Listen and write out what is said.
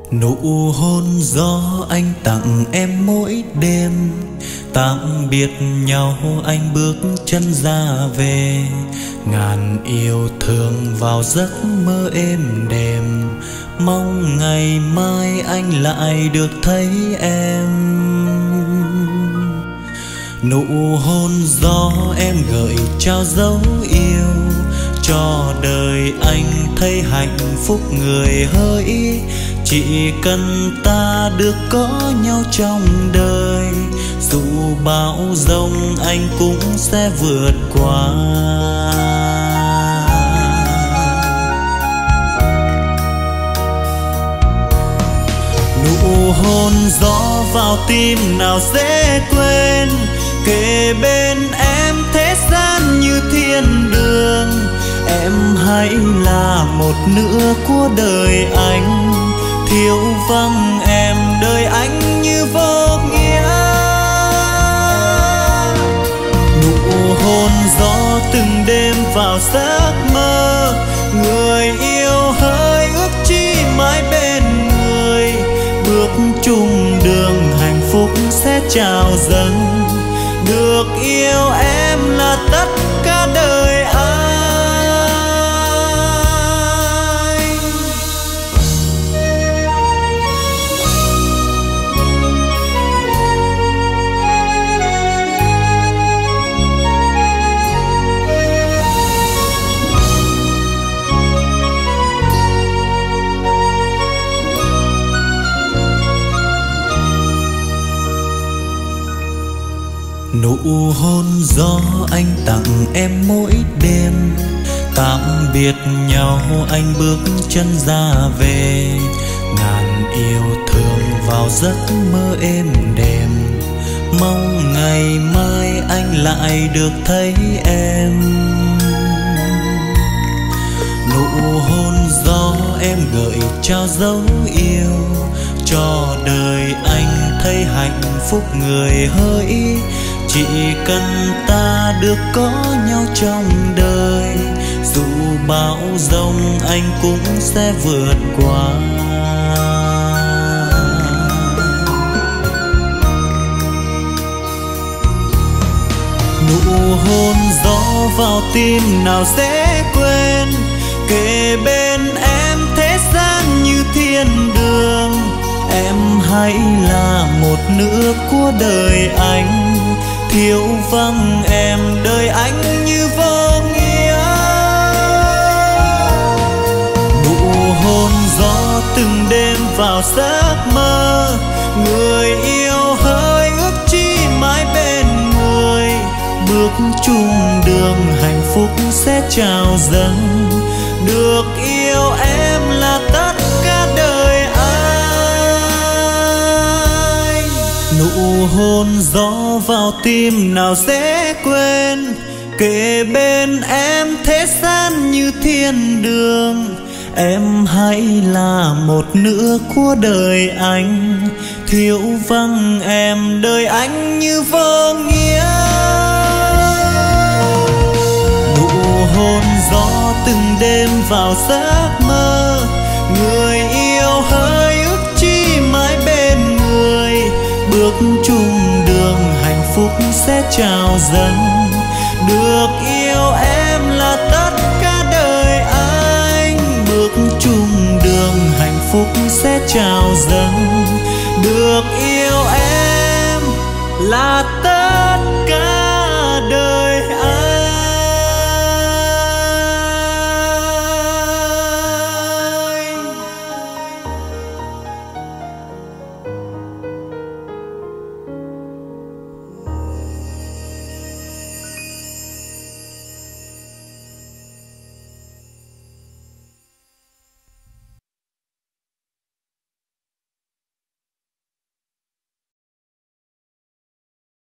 Nụ hôn gió anh tặng em mỗi đêm, tạm biệt nhau anh bước chân ra về. Ngàn yêu thương vào giấc mơ êm đềm, mong ngày mai anh lại được thấy em. Nụ hôn gió em gợi trao dấu yêu, cho đời anh thấy hạnh phúc người hỡi. Chỉ cần ta được có nhau trong đời, dù bão giông anh cũng sẽ vượt qua. Nụ hôn gió vào tim nào dễ quên, kề bên em thế gian như thiên đường. Em hãy là một nửa của đời anh, thiếu vắng em đời anh như vô nghĩa. Nụ hôn gió từng đêm vào giấc mơ, người yêu hỡi ước chi mãi bên người. Bước chung đường hạnh phúc sẽ trao dâng, được yêu em là tất cả đời anh. Nụ hôn gió anh tặng em mỗi đêm, tạm biệt nhau anh bước chân ra về. Ngàn yêu thương vào giấc mơ êm đềm, mong ngày mai anh lại được thấy em. Nụ hôn gió em gợi trao dấu yêu, cho đời anh thấy hạnh phúc người hỡi. Chỉ cần ta được có nhau trong đời, dù bão giông anh cũng sẽ vượt qua. Nụ hôn gió vào tim nào dễ quên, kề bên em thế gian như thiên đường. Em hãy là một nửa của đời anh, thiếu vắng em đời anh như vô nghĩa. Nụ hôn gió từng đêm vào giấc mơ, người yêu hỡi ước chi mãi bên người. Bước chung đường hạnh phúc sẽ trao dâng, được yêu em là tất cả đời anh. Nụ hôn gió vào tim nào dễ quên, kề bên em thế gian như thiên đường. Em hãy là một nửa của đời anh, thiếu vắng em đời anh như vô nghĩa. Nụ hôn gió từng đêm vào giấc mơ, người yêu hỡi ước chi mãi bên người. Bước chung đường hạnh phúc sẽ trao dâng, được yêu em là tất cả đời anh. Bước chung đường hạnh phúc sẽ trao dâng, được yêu em là tất